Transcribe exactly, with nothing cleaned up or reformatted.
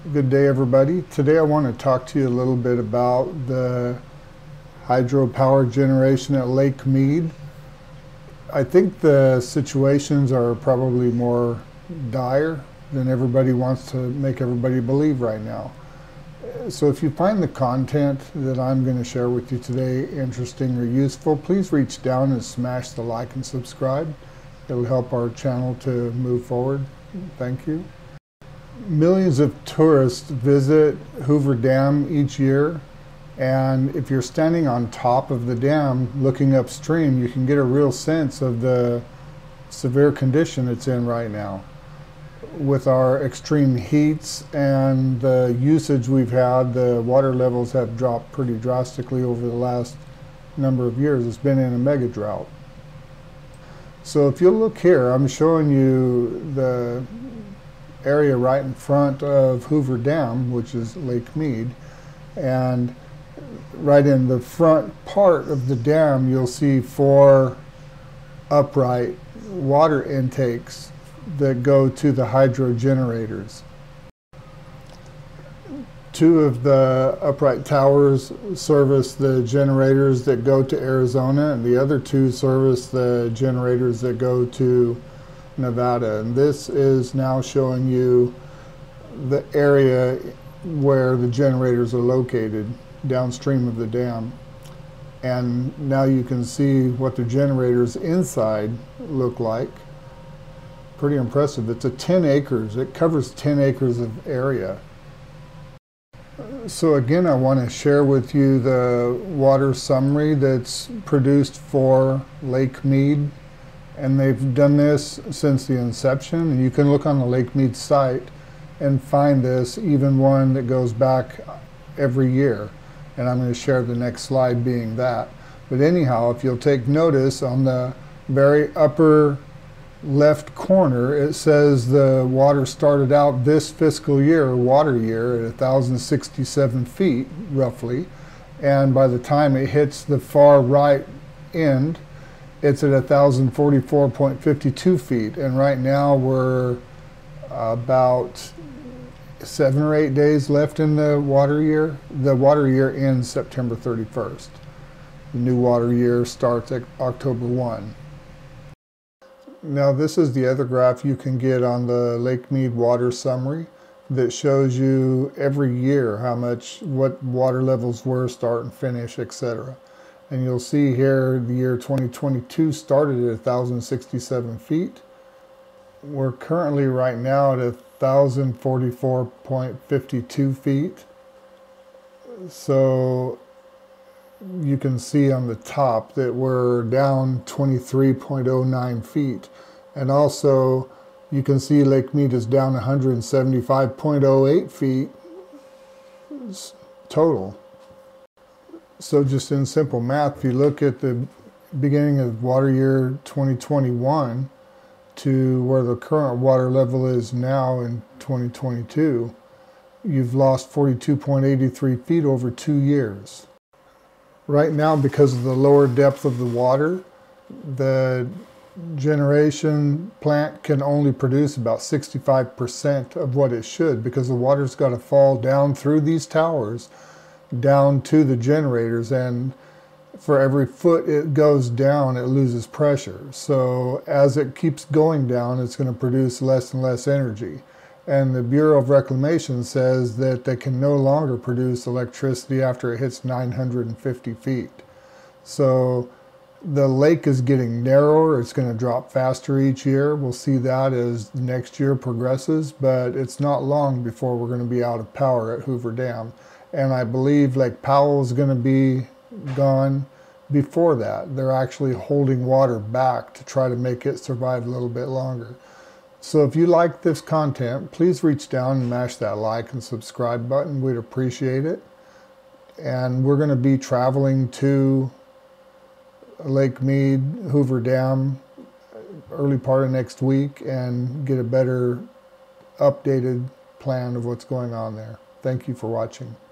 Good day, everybody. Today I want to talk to you a little bit about the hydropower generation at Lake Mead. I think the situations are probably more dire than everybody wants to make everybody believe right now. So if you find the content that I'm going to share with you today interesting or useful, please reach down and smash the like and subscribe. It'll help our channel to move forward. Thank you. Millions of tourists visit Hoover Dam each year, and if you're standing on top of the dam looking upstream, you can get a real sense of the severe condition it's in right now. With our extreme heats and the usage we've had, the water levels have dropped pretty drastically over the last number of years. It's been in a mega drought. So if you look here, I'm showing you the area right in front of Hoover Dam, which is Lake Mead, and right in the front part of the dam you'll see four upright water intakes that go to the hydro generators. Two of the upright towers service the generators that go to Arizona, and the other two service the generators that go to Nevada. And this is now showing you the area where the generators are located downstream of the dam. And now you can see what the generators inside look like. Pretty impressive. It's a ten acres. It covers ten acres of area. So again, I want to share with you the water summary that's produced for Lake Mead. And they've done this since the inception, and you can look on the Lake Mead site and find this, even one that goes back every year. And I'm going to share the next slide being that. But anyhow, if you'll take notice, on the very upper left corner, it says the water started out this fiscal year, or water year, at one thousand sixty-seven feet, roughly. And by the time it hits the far right end, it's at one thousand forty-four point five two feet, and right now we're about seven or eight days left in the water year. The water year ends September thirty-first. The new water year starts at October first. Now this is the other graph you can get on the Lake Mead water summary that shows you every year how much, what water levels were, start and finish, et cetera. And you'll see here the year twenty twenty-two started at one thousand sixty-seven feet. We're currently right now at one thousand forty-four point five two feet. So you can see on the top that we're down twenty-three point zero nine feet. And also you can see Lake Mead is down one hundred seventy-five point zero eight feet total. So just in simple math, if you look at the beginning of water year twenty twenty-one to where the current water level is now in twenty twenty-two, you've lost forty-two point eight three feet over two years. Right now, because of the lower depth of the water, the generation plant can only produce about sixty-five percent of what it should, because the water's got to fall down through these towers down to the generators, and for every foot it goes down it loses pressure. So as it keeps going down, it's going to produce less and less energy, and the Bureau of Reclamation says that they can no longer produce electricity after it hits nine hundred fifty feet. So the lake is getting narrower. It's going to drop faster each year. We'll see that as the next year progresses, but it's not long before we're going to be out of power at Hoover Dam. And I believe Lake Powell is going to be gone before that. They're actually holding water back to try to make it survive a little bit longer. So if you like this content, please reach down and mash that like and subscribe button. We'd appreciate it. And we're going to be traveling to Lake Mead, Hoover Dam, early part of next week, and get a better updated plan of what's going on there. Thank you for watching.